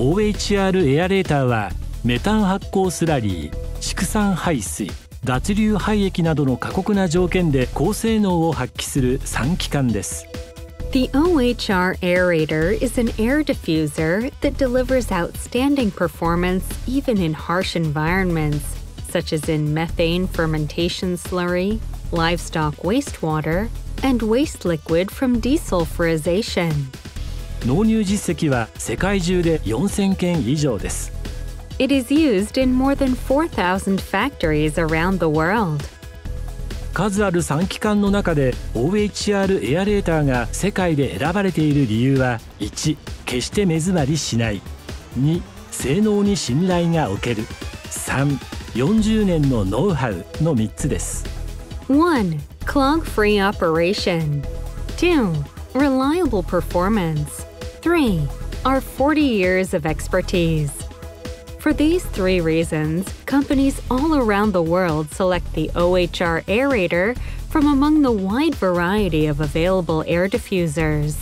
OHR エアレーターはメタン発酵スラリー、畜産排水、脱硫廃液などの過酷な条件で高性能を発揮する産気管です。 The OHR aerator is an air diffuser that delivers outstanding performance even in harsh environments, such as in methane fermentation slurry, livestock wastewater, and waste liquid from desulfurization. 納入実績は世界中で4000件以上です。 It is used in more than 4,000 factories around the world. 数ある産気管の中で OHR エアレーターが世界で選ばれている理由は1、決して目詰まりしない、2、性能に信頼がおける、3、40年のノウハウの3つです。 1. Clog-free operation. 2. Reliable performance. 3. Our 40 years of expertise.For these 3 reasons, companies all around the world select the OHR aerator from among the wide variety of available air diffusers.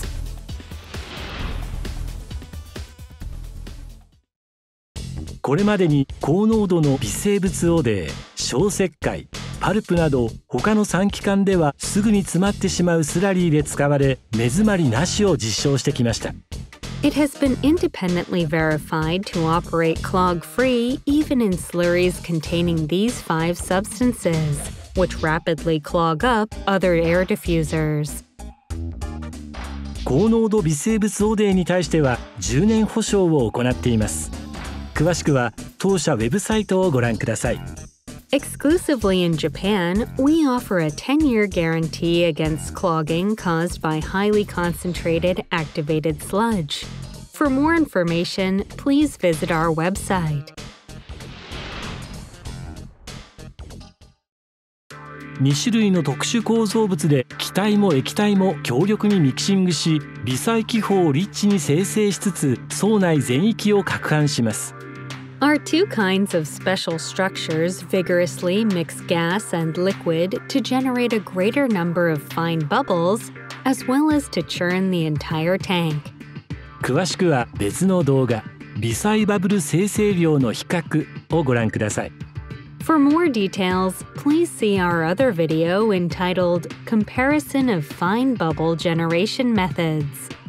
これまでに高濃度の微生物汚泥、小石灰、パルプなど他の産気管ではすぐに詰まってしまうスラリーで使われ、目詰まりなしを実証してきました。 It has been independently verified to operate clog-free even in slurries containing these 5 substances, which rapidly clog up other air diffusers. 高濃度微生物汚泥に対しては10年保証を行っています。詳しくは当社ウェブサイトをご覧ください。 Exclusively in Japan, we offer a 10-year guarantee against clogging caused by highly concentrated activated sludge. For more information, please visit our website. 2種類の特殊構造物で気体も液体も強力にミキシングし、微細気泡をリッチに生成しつつ層内全域を攪拌します。 Our 2 kinds of special structures vigorously mix gas and liquid to generate a greater number of fine bubbles, as well as to churn the entire tank. 詳しくは別の動画、微細バブル生成量の比較をご覧ください。 For more details, please see our other video entitled Comparison of Fine Bubble Generation Methods.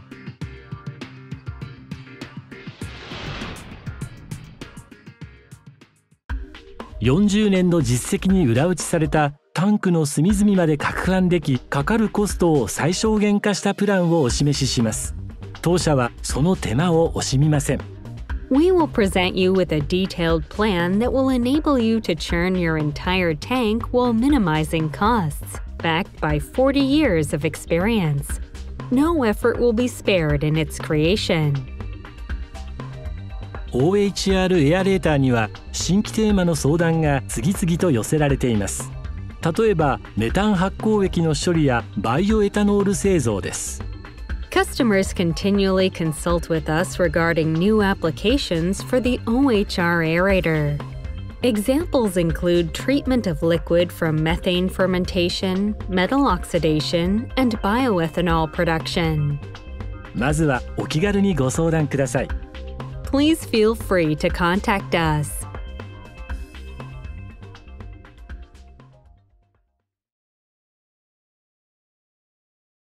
40年の実績に裏打ちされたタンクの隅々まで攪拌でき、かかるコストを最小限化したプランをお示しします。当社はその手間を惜しみません。 We will present you with a detailed plan that will enable you to churn your entire tank while minimizing costs, backed by 40 years of experience. No effort will be spared in its creation. OHR エアレーターには新規テーマの相談が次々と寄せられています。例えばメタン発酵液の処理やバイオエタノール製造です。 Customers continually consult with us regarding new applications for the OHR aerator. Examples include treatment of liquid from methane fermentation, metal oxidation, and bioethanol production. まずはお気軽にご相談ください。 Please feel free to contact us.